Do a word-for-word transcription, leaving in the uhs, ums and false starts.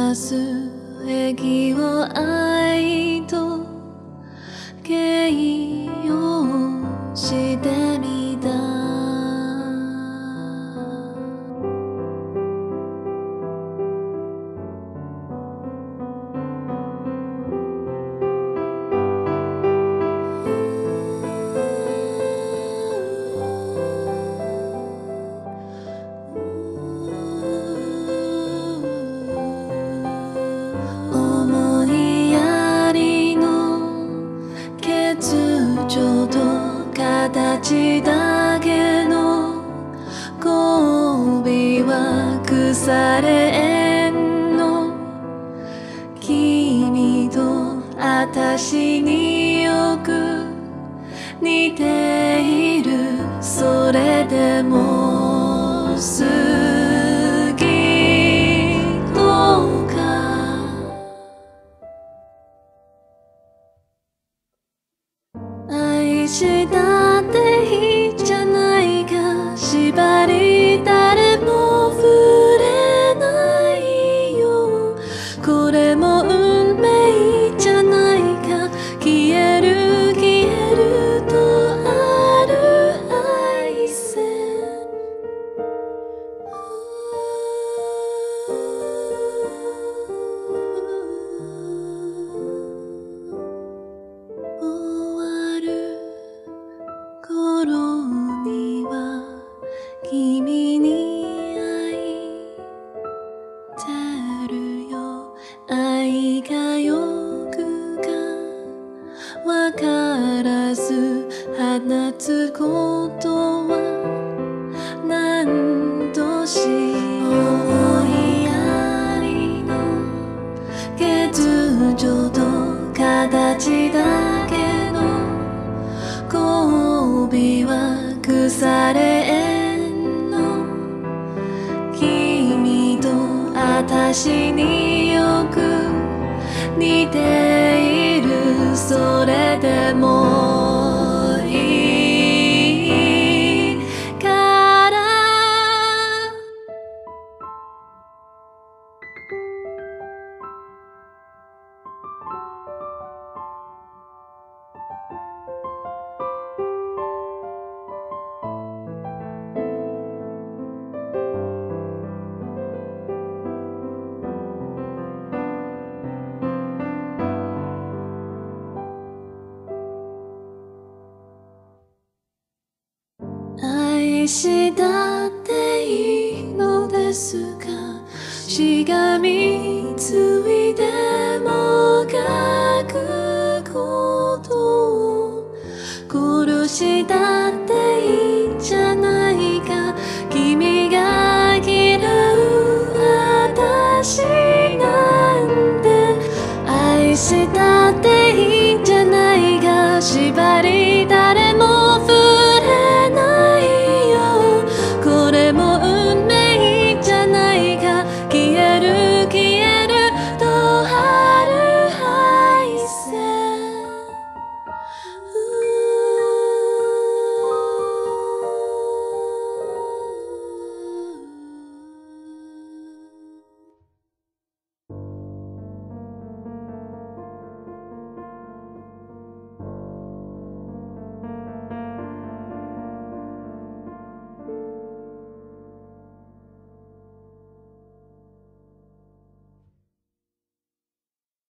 バス駅を愛と形容してみた。思いやりの欠如と形だけの交尾は腐れ縁の君と私によく似ている。それでも好きとか愛したっていいじゃないか。縛り誰も触れないよ。これも運命じゃないか。消える消えるとある愛線。終わる頃には君に会いてるよ。愛がよくかわからず放つことは何とし思いやりの欠如と形だけの交尾は腐れ縁の君と私によく似ている。それでもいいから愛したっていいのですか。しがみついてもがくことを殺したっていいんじゃないか。君が嫌う私なんて愛した